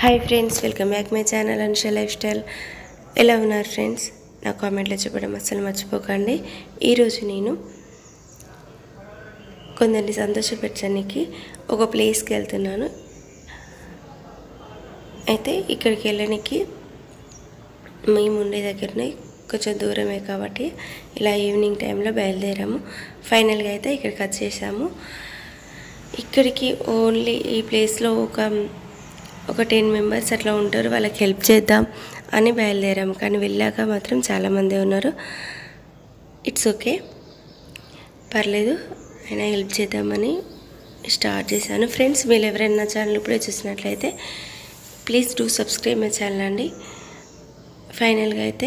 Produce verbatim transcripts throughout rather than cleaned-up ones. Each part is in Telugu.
Hi friends, welcome back my channel Anusha lifestyle. ఎలా ఉన్నారు ఫ్రెండ్స్? నా కామెంట్లో చెప్పడం అస్సలు మర్చిపోకండి. ఈరోజు నేను కొందరిని సంతోషపెట్టడానికి ఒక ప్లేస్కి వెళ్తున్నాను. అయితే ఇక్కడికి వెళ్ళడానికి మేము ఉండే దగ్గరనే కొంచెం దూరమే కాబట్టి ఇలా ఈవినింగ్ టైంలో బయలుదేరాము. ఫైనల్గా అయితే ఇక్కడికి వచ్చేసాము. ఇక్కడికి ఓన్లీ ఈ ప్లేస్లో ఒక ఒక టెన్ మెంబర్స్ అట్లా ఉంటారు. వాళ్ళకి హెల్ప్ చేద్దాం అని బయలుదేరాము. కానీ వెళ్ళాక మాత్రం చాలామంది ఉన్నారు. ఇట్స్ ఓకే, పర్లేదు, అయినా హెల్ప్ చేద్దామని స్టార్ట్ చేశాను. ఫ్రెండ్స్, మీరు ఎవరైనా నా ఛానల్ ఇప్పుడే చూసినట్లయితే please do subscribe my channel అండి. ఫైనల్గా అయితే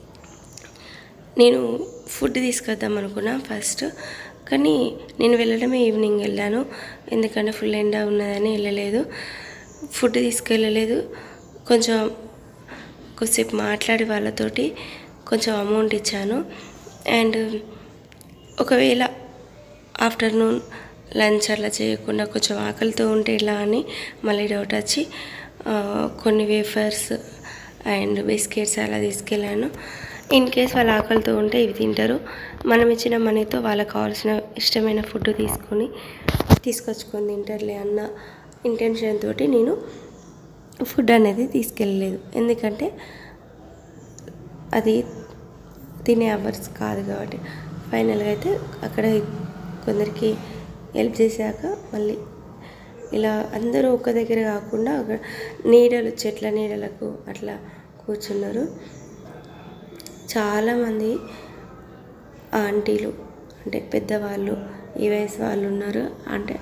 నేను ఫుడ్ తీసుకొద్దాం అనుకున్నా ఫస్ట్, కానీ నేను వెళ్ళడమే ఈవినింగ్ వెళ్ళాను. ఎందుకంటే ఫుల్ ఎండ ఉన్నదని వెళ్ళలేదు. ఫుడ్ తీసుకెళ్ళలేదు. కొంచెం కొద్దిసేపు మాట్లాడి వాళ్ళతోటి కొంచెం అమౌంట్ ఇచ్చాను. అండ్ ఒకవేళ ఆఫ్టర్నూన్ లంచ్ అట్లా చేయకుండా కొంచెం ఆకలితో ఉంటే ఇలా అని మళ్ళీ డౌట్ వచ్చి కొన్ని వేఫర్స్ అండ్ బిస్కెట్స్ అలా తీసుకెళ్ళాను. ఇన్ కేస్ వాళ్ళ ఆకలితో ఉంటే ఇవి తింటారు. మనం ఇచ్చిన మనీతో వాళ్ళకి కావాల్సిన ఇష్టమైన ఫుడ్ తీసుకొని తీసుకొచ్చుకొని తింటారులే అన్న ఇంటెన్షన్ తోటి నేను ఫుడ్ అనేది తీసుకెళ్ళలేదు. ఎందుకంటే అది తినే అవర్స్ కాదు కాబట్టి. ఫైనల్గా అయితే అక్కడ కొందరికి హెల్ప్ చేశాక మళ్ళీ ఇలా అందరూ ఒక దగ్గర కాకుండా అక్కడ నీడలు, చెట్ల నీడలకు అట్లా కూర్చున్నారు. చాలామంది ఆంటీలు అంటే పెద్దవాళ్ళు, ఈ వయసు వాళ్ళు ఉన్నారు. అంటే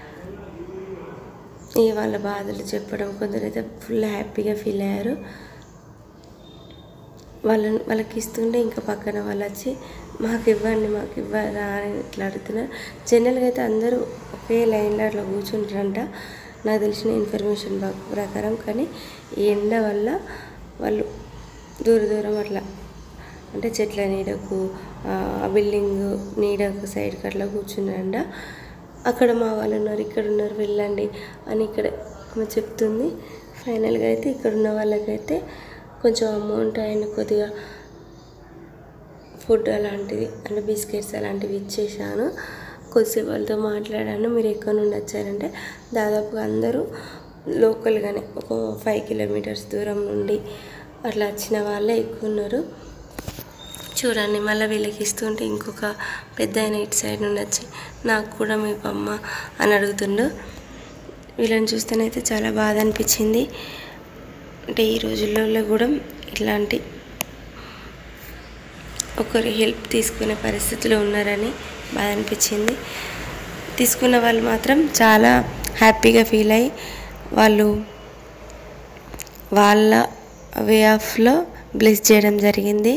ఈ వాళ్ళ బాధలు చెప్పడం, కొందరైతే ఫుల్ హ్యాపీగా ఫీల్ అయ్యారు. వాళ్ళని వాళ్ళకి ఇస్తుంటే ఇంకా పక్కన వాళ్ళు వచ్చి మాకు ఇవ్వండి, మాకు ఇవ్వరా అని ఇట్లా అడుగుతున్నారు. జనరల్గా అయితే అందరూ ఒకే లైన్లో అట్లా కూర్చుంటారంట నాకు తెలిసిన ఇన్ఫర్మేషన్ ప్రకారం. కానీ ఈ ఎండ వల్ల వాళ్ళు దూర దూరం అట్లా అంటే చెట్ల నీడకు, బిల్డింగ్ నీడకు సైడ్కి అట్లా కూర్చున్నారంట. అక్కడ మా వాళ్ళు ఉన్నారు, ఇక్కడ ఉన్నారు, వెళ్ళండి అని ఇక్కడ ఆమె చెప్తుంది. ఫైనల్గా అయితే ఇక్కడ ఉన్న వాళ్ళకైతే కొంచెం అమౌంట్ అండ్ కొద్దిగా ఫుడ్ అలాంటివి అంటే బిస్కెట్స్ అలాంటివి ఇచ్చేసాను. కొద్దిసేపు వాళ్ళతో మాట్లాడాను. మీరు ఎక్కడ నుండి వచ్చారంటే దాదాపుగా అందరూ లోకల్గానే ఒక ఫైవ్ కిలోమీటర్స్ దూరం నుండి అట్లా వచ్చిన వాళ్ళే ఎక్కువ ఉన్నారు. చూడండి, మళ్ళీ వీళ్ళకి ఇస్తుంటే ఇంకొక పెద్ద ఆయన ఇటు సైడ్ నుండి వచ్చి నాకు కూడా మీ అమ్మ అని అడుగుతుండు. వీళ్ళని చూస్తేనైతే చాలా బాధ అనిపించింది. అంటే ఈ రోజుల్లో కూడా ఇట్లాంటి ఒకరి హెల్ప్ తీసుకునే పరిస్థితిలో ఉన్నారని బాధ అనిపించింది. తీసుకున్న వాళ్ళు మాత్రం చాలా హ్యాపీగా ఫీల్ అయ్యి వాళ్ళు వాళ్ళ వే ఆఫ్లో బ్లెస్ చేయడం జరిగింది.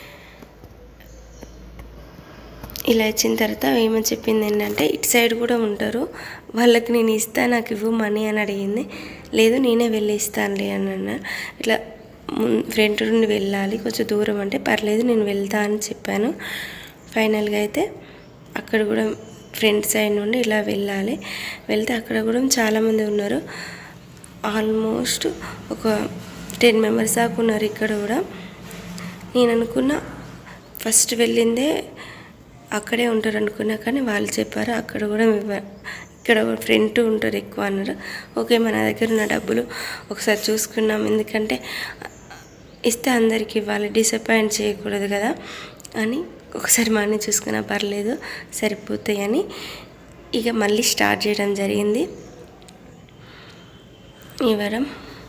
ఇలా ఇచ్చిన తర్వాత ఏమని చెప్పింది ఏంటంటే ఇటు సైడ్ కూడా ఉంటారు, వాళ్ళకి నేను ఇస్తా, నాకు ఇవ్వు మనీ అని అడిగింది. లేదు, నేనే వెళ్ళి ఇస్తానులే అని అన్నారు. ఇట్లా ఫ్రంట్ నుండి వెళ్ళాలి, కొంచెం దూరం అంటే పర్లేదు నేను వెళ్తా అని చెప్పాను. ఫైనల్గా అయితే అక్కడ కూడా ఫ్రంట్ సైడ్ నుండి ఇలా వెళ్ళాలి. వెళ్తే అక్కడ కూడా చాలామంది ఉన్నారు. ఆల్మోస్ట్ ఒక టెన్ మెంబర్స్ దాకా ఉన్నారు. ఇక్కడ కూడా నేను అనుకున్న ఫస్ట్ వెళ్ళిందే అక్కడే ఉంటారు అనుకున్నా, కానీ వాళ్ళు చెప్పారు అక్కడ కూడా ఇక్కడ ఫ్రంట్ ఉంటారు ఎక్కువ అన్నారు. ఓకే, మన దగ్గర ఉన్న డబ్బులు ఒకసారి చూసుకున్నాం, ఎందుకంటే ఇస్తే అందరికి ఇవ్వాలి, డిసప్పాయింట్ చేయకూడదు కదా అని ఒకసారి మనీ చూసుకున్నా పర్లేదు సరిపోతాయి అని ఇక మళ్ళీ స్టార్ట్ చేయడం జరిగింది. ఈ వారం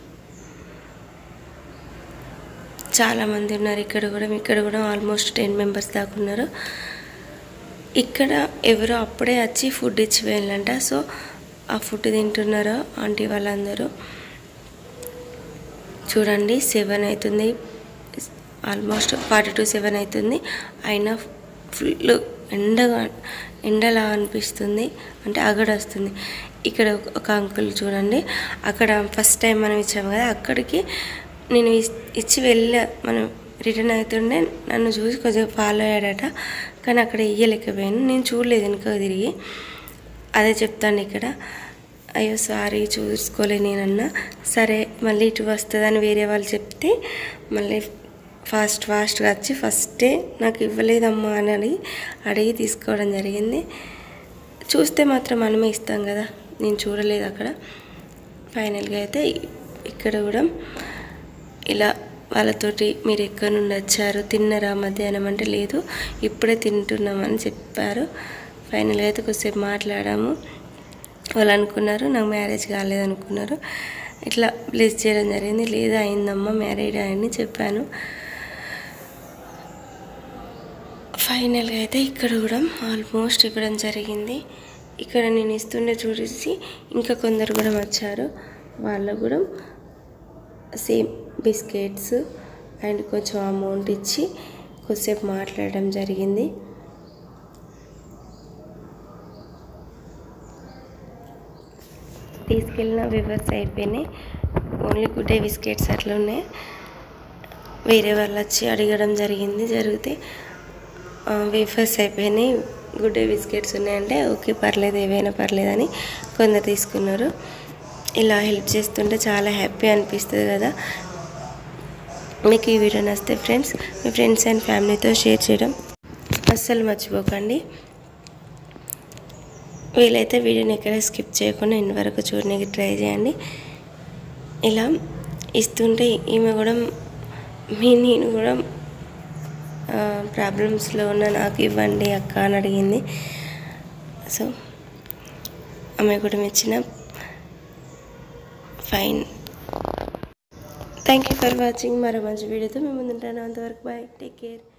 చాలామంది ఉన్నారు. ఇక్కడ కూడా ఇక్కడ కూడా ఆల్మోస్ట్ టెన్ మెంబర్స్ దాకా ఉన్నారు. ఇక్కడ ఎవరో అప్పుడే వచ్చి ఫుడ్ ఇచ్చి వెళ్ళంట. సో ఆ ఫుడ్ తింటున్నారు ఆంటీ వాళ్ళందరూ. చూడండి, సెవెన్ అవుతుంది, ఆల్మోస్ట్ ఫార్టీ టు సెవెన్ అవుతుంది. అయినా ఫుల్ ఎండగా ఎండలా అనిపిస్తుంది, అంటే అగడ వస్తుంది. ఇక్కడ ఒక అంకుల్ చూడండి, అక్కడ ఫస్ట్ టైం మనం ఇచ్చాము కదా, అక్కడికి నేను ఇచ్చి వెళ్ళా, మనం రిటర్న్ అవుతుండే నన్ను చూసి కొంచెం ఫాలో అయ్యాడట. కానీ అక్కడ ఇయ్యలేకపోయాను, నేను చూడలేదు వెనుక తిరిగి. అదే చెప్తాను ఇక్కడ అయ్యో సారీ చూసుకోలే నేనన్నా. సరే మళ్ళీ ఇటు వస్తుందని వేరే వాళ్ళు చెప్తే మళ్ళీ ఫాస్ట్ ఫాస్ట్గా వచ్చి ఫస్టే నాకు ఇవ్వలేదమ్మా అని అడిగి అడిగి తీసుకోవడం జరిగింది. చూస్తే మాత్రం మనమే ఇస్తాం కదా, నేను చూడలేదు అక్కడ. ఫైనల్గా అయితే ఇక్కడ కూడా ఇలా వాళ్ళతోటి మీరు ఎక్కడి నుండి వచ్చారు, తిన్నారా మధ్యాహ్నం అంటే లేదు ఇప్పుడే తింటున్నామని చెప్పారు. ఫైనల్గా అయితే కొద్దిసేపు మాట్లాడాము. వాళ్ళు అనుకున్నారు నాకు మ్యారేజ్ కాలేదనుకున్నారు. ఇట్లా బ్లెస్ చేయడం జరిగింది. లేదా అయిందమ్మా మ్యారేడ్ అని చెప్పాను. ఫైనల్గా అయితే ఇక్కడ కూడా ఆల్మోస్ట్ ఇవ్వడం జరిగింది. ఇక్కడ నేను ఇస్తుండే చూసి ఇంకా కొందరు కూడా వచ్చారు. వాళ్ళు కూడా సేమ్ బిస్కెట్స్ అండ్ కొంచెం అమౌంట్ ఇచ్చి కొద్దిసేపు మాట్లాడడం జరిగింది. తీసుకెళ్ళిన వివర్స్ అయిపోయినాయి. ఓన్లీ గుడ్ డే బిస్కెట్స్ అట్లా ఉన్నాయి. వేరే వాళ్ళు వచ్చి అడగడం జరిగింది. జరిగితే వేఫర్స్ అయిపోయినాయి, గుడ్ డే బిస్కెట్స్ ఉన్నాయంటే ఓకే పర్లేదు ఏవైనా పర్లేదని కొందరు తీసుకున్నారు. ఇలా హెల్ప్ చేస్తుంటే చాలా హ్యాపీ అనిపిస్తుంది కదా. మీకు ఈ వీడియో నచ్చితే ఫ్రెండ్స్ మీ ఫ్రెండ్స్ అండ్ ఫ్యామిలీతో షేర్ చేయడం అస్సలు మర్చిపోకండి. వీలైతే వీడియోని ఎక్కడ స్కిప్ చేయకుండా ఇన్ని వరకు చూడడానికి ట్రై చేయండి. ఇలా ఇస్తుంటే ఈమె కూడా మీ నేను కూడా ప్రాబ్లమ్స్లో ఉన్న నాకు ఇవ్వండి అక్క అని అడిగింది. సో ఆమె కూడా ఇచ్చిన fine. Thank you for watching. మరో మంచి వీడియోతో మేము ముందుంటాను. అంతవరకు బాయ్, టేక్ కేర్.